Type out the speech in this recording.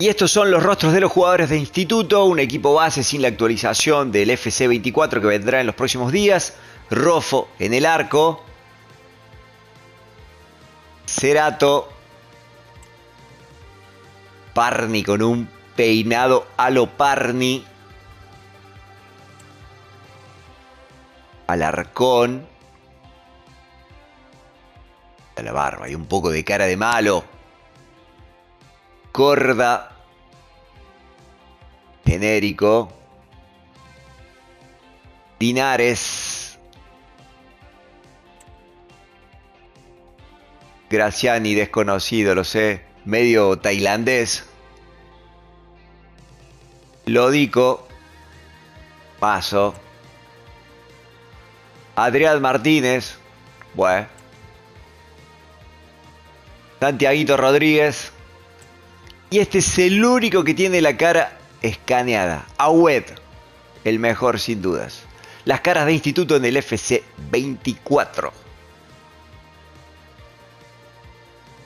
Y estos son los rostros de los jugadores de instituto, un equipo base sin la actualización del FC24 que vendrá en los próximos días. Rofo en el arco. Cerato. Parni con un peinado a lo Parni. Alarcón. A la barba y un poco de cara de malo. Corda. Genérico. Linares. Graciani, desconocido, lo sé. Medio tailandés. Lodico. Paso. Adrián Martínez. Bueno. Santiaguito Rodríguez. Y este es el único que tiene la cara escaneada. Awed, el mejor sin dudas. Las caras de instituto en el FC24.